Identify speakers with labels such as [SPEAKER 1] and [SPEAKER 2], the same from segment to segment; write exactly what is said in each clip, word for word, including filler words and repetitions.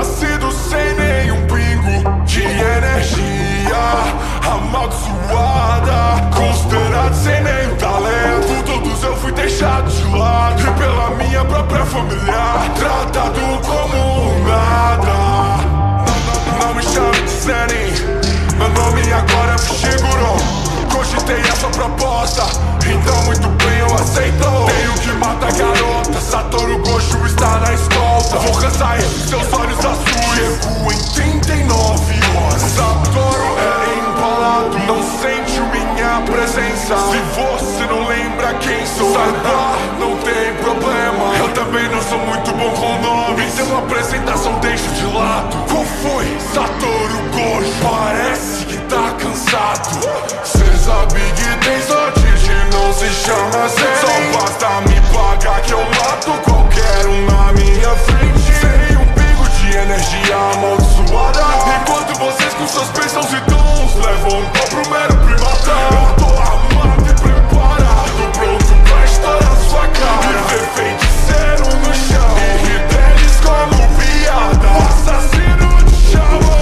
[SPEAKER 1] nascido sem nenhum pingo de energia amaldiçoada, considerado sem nenhum talento. Por todos eu fui deixado de lado, e pela minha própria familiar tratado como um nada. Não, não me chame de Zenin, meu nome agora é Fushiguro. Cogitei essa proposta, então muito bem eu aceito. Tenho que matar garota, Satoru Gojo está na escolta. Vou cansar esses seus olhos azuis. Chego em trinta e nove horas. Satoru é empalado, não sente minha presença. Se você não lembra quem sou, saiba, não tem problema. Eu também não sou muito bom com nomes, então a apresentação deixo de lado. Qual foi, Satoru Gojo? Parece que tá cansado. Cê sabe que tem sorte de não se chama Zenin. Só basta me pagar que eu mato qualquer um na minha frente. Sem um pingo de energia amaldiçoada, enquanto vocês com seus bênçãos e dons levam um pau pro mero primatar. Eu tô armado e preparado, pronto pra estourar sua cara e ver feiticeiro no chão e rir deles como piada. O assassino te chama.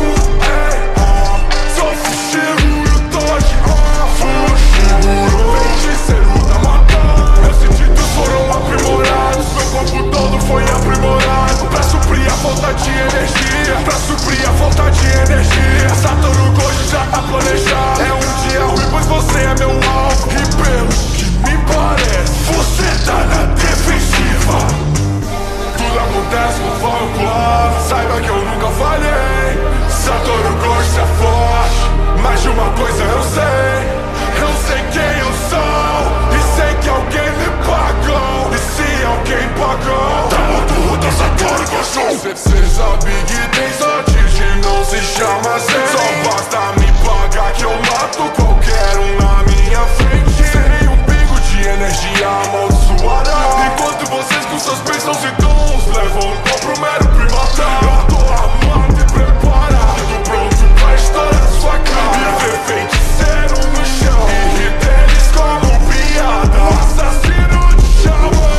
[SPEAKER 1] Sou Fushiguro Toshi, Fushiguro, feiticeiro da mata. Meus sentidos foram aprimorados, meu corpo todo foi aprimorado pra suprir a falta de energia, pra suprir a falta de energia. Satoru Gojo já tá planejado. É um dia ruim pois você é meu alvo, e pelo que me parece você tá na defensiva. Tudo acontece conforme o plano, saiba que eu nunca falhei. Satoru Gojo é forte, mas de uma coisa eu sei. Eu sei quem eu sou, e sei que alguém me pagou. E se alguém pagou, tá muito da Satoru Gojo. Cê, cê sabe que tem sorte de não se chama Zenin. Só basta me pagar que eu mato qualquer um na minha frente. Sem um pingo de energia amaldiçoada, enquanto vocês com seus bênçãos e dons levam um pau pro mero primatar. Eu tô armado e preparado, pronto pra estourar sua cara e ver feiticeiro no chão e rir deles como piada. O assassino te chama.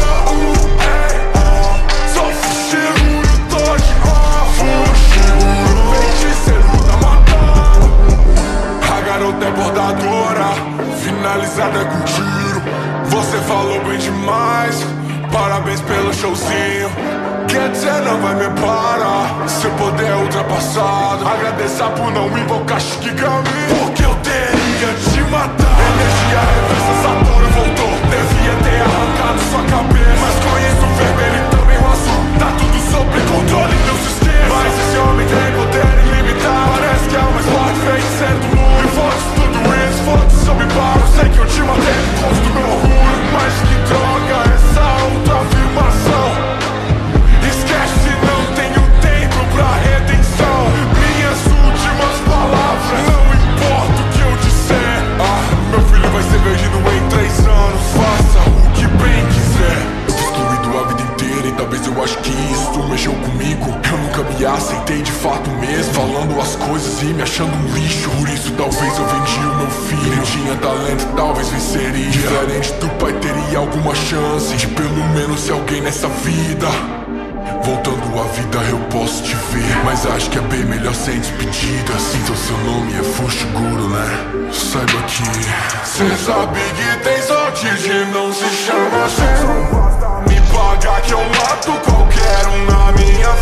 [SPEAKER 1] Sou Fushiguro Toshi, Fushiguro, feiticeiro da mata. A garota é bordadora, finalizada com tiro. Você falou bem demais, parabéns pelo showzinho. Quer dizer, não vai me parar, seu poder é ultrapassado. Agradeça por não invocar Shikigami, porque eu teria te matar. Energia reversa, Satoru voltou. Devia ter arrancado sua cabeça, mas conheço o vermelho e também o azul. Tá tudo sob controle, não se esqueça. Mas esse homem tem poder ilimitado, parece que é o mais forte feiticeiro do mundo. E foda tudo isso, foda sob barro. Sei que eu te matei por conta do meu orgulho, mas que droga essa autoafirmação. Esquece, não tenho tempo pra redenção. Minhas últimas palavras, não importa o que eu disser. Ah, meu filho vai ser perdido em três anos, faça o que bem quiser. Excluído a vida inteira e talvez eu acho que isso mexeu comigo. Eu nunca me aceitei de fato mesmo, falando as coisas e me achando um lixo. Por isso talvez eu vendi o meu filho. Ele tinha talento, talvez venceria. Diferente do pai teria alguma chance de pelo menos ser alguém nessa vida. Voltando à vida eu posso te ver, mas acho que é bem melhor sem despedidas. Então seu nome é Fushiguro, né? Saiba que cê sabe que tem sorte de não se chama Zenin. Me pagar que eu mato qualquer um na minha